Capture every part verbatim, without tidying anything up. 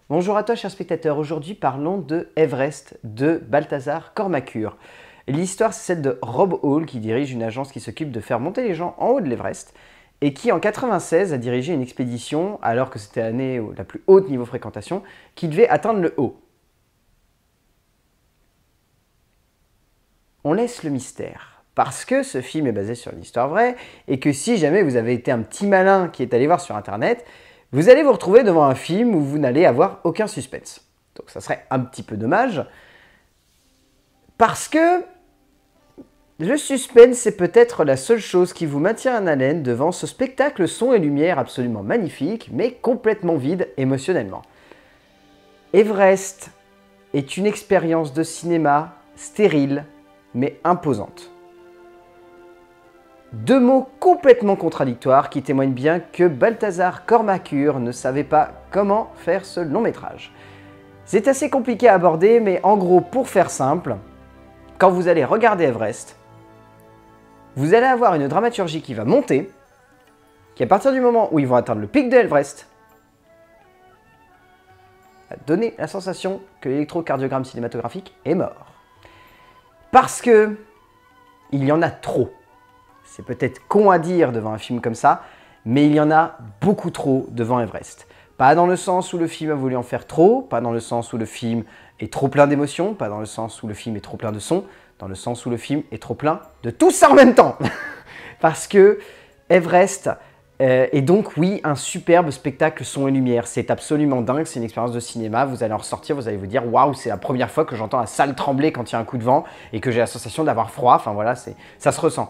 Bonjour à toi chers spectateurs, aujourd'hui parlons de Everest de Balthazar Kormákur. L'histoire c'est celle de Rob Hall qui dirige une agence qui s'occupe de faire monter les gens en haut de l'Everest et qui en quatre-vingt-seize a dirigé une expédition alors que c'était l'année la plus haute niveau fréquentation qui devait atteindre le haut. On laisse le mystère parce que ce film est basé sur une histoire vraie et que si jamais vous avez été un petit malin qui est allé voir sur internet, vous allez vous retrouver devant un film où vous n'allez avoir aucun suspense. Donc ça serait un petit peu dommage, parce que le suspense c'est peut-être la seule chose qui vous maintient en haleine devant ce spectacle son et lumière absolument magnifique, mais complètement vide émotionnellement. Everest est une expérience de cinéma stérile, mais imposante. Deux mots complètement contradictoires qui témoignent bien que Balthazar Kormákur ne savait pas comment faire ce long métrage. C'est assez compliqué à aborder, mais en gros, pour faire simple, quand vous allez regarder Everest, vous allez avoir une dramaturgie qui va monter, qui à partir du moment où ils vont atteindre le pic de l'Everest, va donner la sensation que l'électrocardiogramme cinématographique est mort. Parce que il y en a trop. C'est peut-être con à dire devant un film comme ça, mais il y en a beaucoup trop devant Everest. Pas dans le sens où le film a voulu en faire trop, pas dans le sens où le film est trop plein d'émotions, pas dans le sens où le film est trop plein de sons, dans le sens où le film est trop plein de tout ça en même temps. Parce que Everest euh, est donc, oui, un superbe spectacle son et lumière. C'est absolument dingue, c'est une expérience de cinéma. Vous allez en ressortir, vous allez vous dire « Waouh, c'est la première fois que j'entends la salle trembler quand il y a un coup de vent et que j'ai la sensation d'avoir froid. » Enfin voilà, ça se ressent.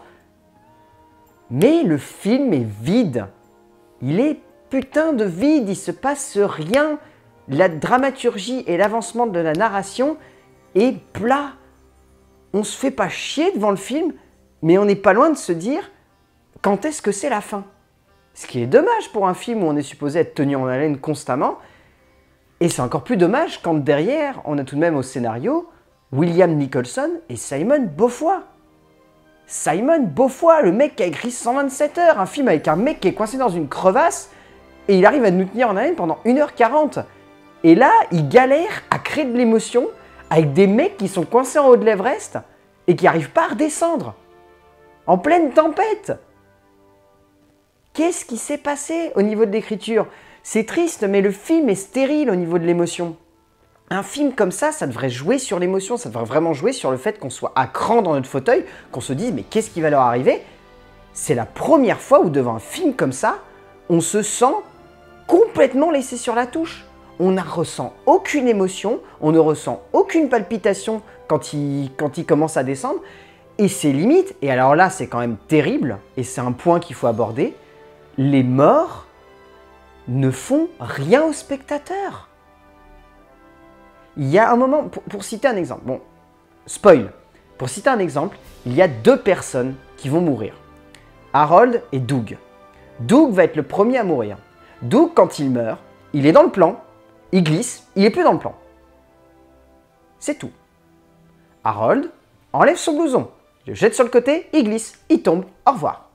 Mais le film est vide. Il est putain de vide, il se passe rien. La dramaturgie et l'avancement de la narration est plat. On se fait pas chier devant le film, mais on n'est pas loin de se dire quand est-ce que c'est la fin. Ce qui est dommage pour un film où on est supposé être tenu en haleine constamment. Et c'est encore plus dommage quand derrière, on a tout de même au scénario William Nicholson et Simon Beaufoy. Simon Beaufoy, le mec qui a écrit cent vingt-sept heures, un film avec un mec qui est coincé dans une crevasse et il arrive à nous tenir en haleine pendant une heure quarante. Et là, il galère à créer de l'émotion avec des mecs qui sont coincés en haut de l'Everest et qui n'arrivent pas à redescendre. En pleine tempête. Qu'est-ce qui s'est passé au niveau de l'écriture? C'est triste, mais le film est stérile au niveau de l'émotion. Un film comme ça, ça devrait jouer sur l'émotion, ça devrait vraiment jouer sur le fait qu'on soit à cran dans notre fauteuil, qu'on se dise mais qu'est-ce qui va leur arriver? C'est la première fois où devant un film comme ça, on se sent complètement laissé sur la touche. On ne ressent aucune émotion, on ne ressent aucune palpitation quand il, quand il commence à descendre, et c'est limite, et alors là c'est quand même terrible, et c'est un point qu'il faut aborder, les morts ne font rien au spectateur. Il y a un moment, pour, pour citer un exemple, bon, spoil, pour citer un exemple, il y a deux personnes qui vont mourir. Harold et Doug. Doug va être le premier à mourir. Doug, quand il meurt, il est dans le plan, il glisse, il est plus dans le plan. C'est tout. Harold enlève son blouson, il le jette sur le côté, il glisse, il tombe, au revoir.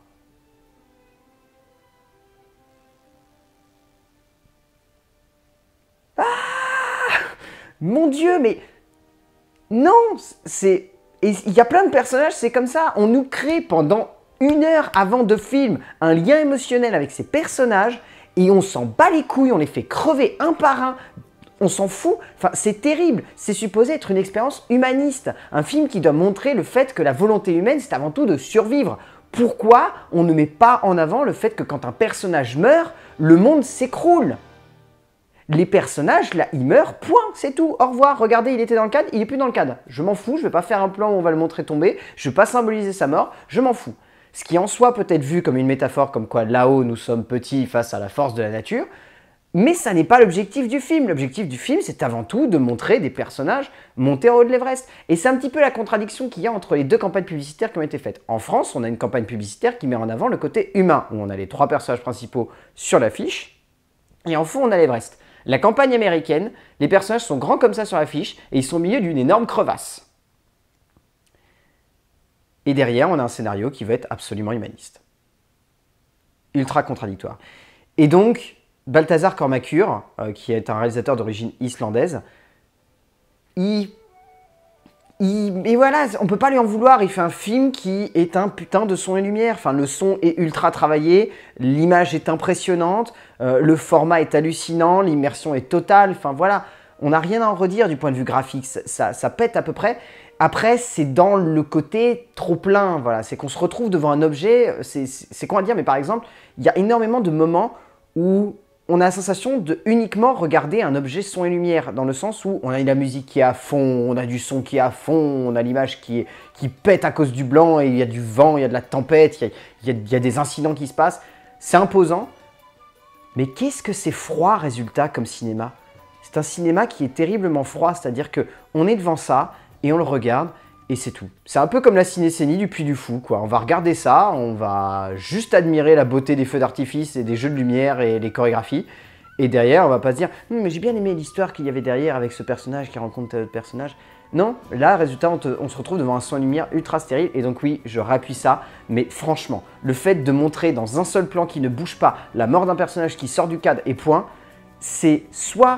Mon Dieu, mais non, c'est... Il y a plein de personnages, c'est comme ça. On nous crée pendant une heure avant de film un lien émotionnel avec ces personnages et on s'en bat les couilles, on les fait crever un par un. On s'en fout. Enfin, c'est terrible. C'est supposé être une expérience humaniste. Un film qui doit montrer le fait que la volonté humaine, c'est avant tout de survivre. Pourquoi on ne met pas en avant le fait que quand un personnage meurt, le monde s'écroule ? Les personnages, là, ils meurent, point, c'est tout, au revoir, regardez, il était dans le cadre, il est plus dans le cadre. Je m'en fous, je vais pas faire un plan où on va le montrer tomber, je vais pas symboliser sa mort, je m'en fous. Ce qui en soi peut être vu comme une métaphore comme quoi là-haut nous sommes petits face à la force de la nature, mais ça n'est pas l'objectif du film. L'objectif du film, c'est avant tout de montrer des personnages monter en haut de l'Everest. Et c'est un petit peu la contradiction qu'il y a entre les deux campagnes publicitaires qui ont été faites. En France, on a une campagne publicitaire qui met en avant le côté humain, où on a les trois personnages principaux sur l'affiche, et en fond, on a l'Everest. La campagne américaine, les personnages sont grands comme ça sur l'affiche et ils sont au milieu d'une énorme crevasse. Et derrière, on a un scénario qui va être absolument humaniste. Ultra contradictoire. Et donc, Balthazar Kormákur, euh, qui est un réalisateur d'origine islandaise, il... il... Et voilà, on peut pas lui en vouloir, il fait un film qui est un putain de son et lumière. Enfin, le son est ultra travaillé, l'image est impressionnante, euh, le format est hallucinant, l'immersion est totale, enfin voilà. On n'a rien à en redire du point de vue graphique, ça, ça, ça pète à peu près. Après, c'est dans le côté trop plein, voilà. C'est qu'on se retrouve devant un objet, c'est con à dire, mais par exemple, il y a énormément de moments où on a la sensation de uniquement regarder un objet son et lumière, dans le sens où on a la musique qui est à fond, on a du son qui est à fond, on a l'image qui, qui pète à cause du blanc, et il y a du vent, il y a de la tempête, il y a, il y a, il y a des incidents qui se passent. C'est imposant, mais qu'est-ce que c'est froid, résultat, comme cinéma? C'est un cinéma qui est terriblement froid, c'est-à-dire qu'on est devant ça, et on le regarde, et c'est tout. C'est un peu comme la cinécénie du Puy du Fou, quoi. On va regarder ça, on va juste admirer la beauté des feux d'artifice et des jeux de lumière et les chorégraphies, et derrière, on va pas se dire hm, « mais j'ai bien aimé l'histoire qu'il y avait derrière avec ce personnage qui rencontre tel autre personnage ». Non, là, résultat, on, te, on se retrouve devant un son et lumière ultra stérile, et donc oui, je rappuie ça, mais franchement, le fait de montrer dans un seul plan qui ne bouge pas la mort d'un personnage qui sort du cadre et point, c'est soit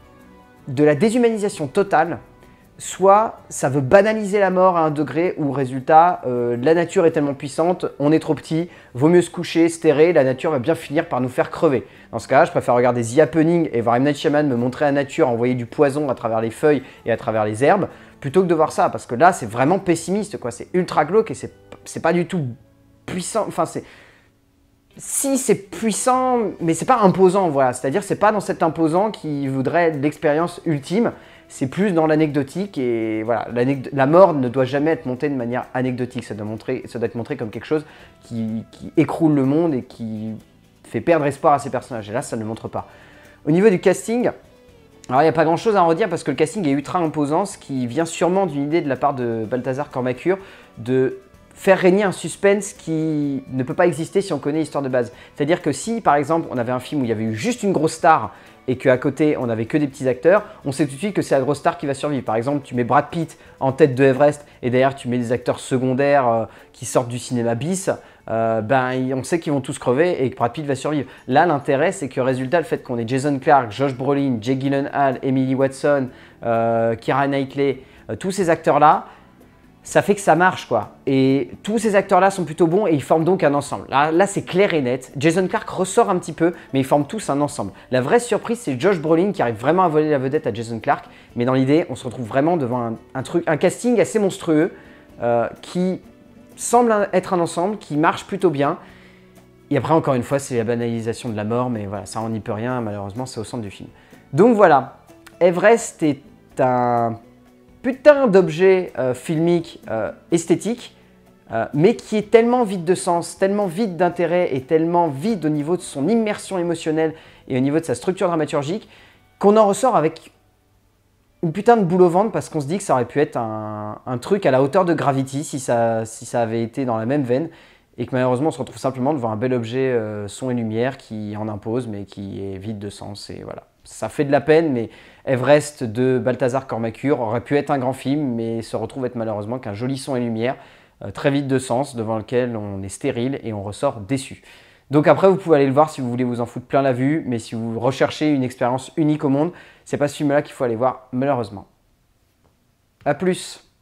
de la déshumanisation totale, soit ça veut banaliser la mort à un degré où, résultat, euh, la nature est tellement puissante, on est trop petit, vaut mieux se coucher, se terrer, la nature va bien finir par nous faire crever. Dans ce cas-là, je préfère regarder The Happening et voir M. Night Shyamalan me montrer la nature, envoyer du poison à travers les feuilles et à travers les herbes, plutôt que de voir ça, parce que là, c'est vraiment pessimiste, quoi. C'est ultra glauque et c'est pas du tout puissant, enfin c'est... Si, c'est puissant, mais c'est pas imposant, voilà. C'est-à-dire, c'est pas dans cet imposant qui voudrait l'expérience ultime, c'est plus dans l'anecdotique, et voilà. La mort ne doit jamais être montée de manière anecdotique, ça doit, montrer, ça doit être montré comme quelque chose qui, qui écroule le monde et qui fait perdre espoir à ses personnages, et là, ça ne le montre pas. Au niveau du casting, alors il n'y a pas grand-chose à en redire parce que le casting est ultra imposant, ce qui vient sûrement d'une idée de la part de Balthazar Kormákur de faire régner un suspense qui ne peut pas exister si on connaît l'histoire de base. C'est-à-dire que si, par exemple, on avait un film où il y avait eu juste une grosse star et qu'à côté, on n'avait que des petits acteurs, on sait tout de suite que c'est la grosse star qui va survivre. Par exemple, tu mets Brad Pitt en tête de Everest et derrière, tu mets des acteurs secondaires euh, qui sortent du cinéma bis, euh, ben, on sait qu'ils vont tous crever et que Brad Pitt va survivre. Là, l'intérêt, c'est que résultat, le fait qu'on ait Jason Clarke, Josh Brolin, Jake Gyllenhaal, Emily Watson, euh, Keira Knightley, euh, tous ces acteurs-là, ça fait que ça marche, quoi. Et tous ces acteurs-là sont plutôt bons et ils forment donc un ensemble. Là, là c'est clair et net. Jason Clarke ressort un petit peu, mais ils forment tous un ensemble. La vraie surprise, c'est Josh Brolin qui arrive vraiment à voler la vedette à Jason Clarke. Mais dans l'idée, on se retrouve vraiment devant un, un, truc, un casting assez monstrueux euh, qui semble être un ensemble, qui marche plutôt bien. Et après, encore une fois, c'est la banalisation de la mort, mais voilà, ça, on n'y peut rien. Malheureusement, c'est au centre du film. Donc voilà, Everest est un putain d'objet euh, filmique euh, esthétique, euh, mais qui est tellement vide de sens, tellement vide d'intérêt et tellement vide au niveau de son immersion émotionnelle et au niveau de sa structure dramaturgique, qu'on en ressort avec une putain de boule au ventre parce qu'on se dit que ça aurait pu être un, un truc à la hauteur de Gravity si ça, si ça avait été dans la même veine, et que malheureusement on se retrouve simplement devant un bel objet euh, son et lumière qui en impose mais qui est vide de sens, et voilà. Ça fait de la peine, mais Everest de Balthazar Kormákur aurait pu être un grand film, mais se retrouve être malheureusement qu'un joli son et lumière, euh, très vide de sens, devant lequel on est stérile et on ressort déçu. Donc après, vous pouvez aller le voir si vous voulez vous en foutre plein la vue, mais si vous recherchez une expérience unique au monde, c'est pas ce film-là qu'il faut aller voir, malheureusement. A plus!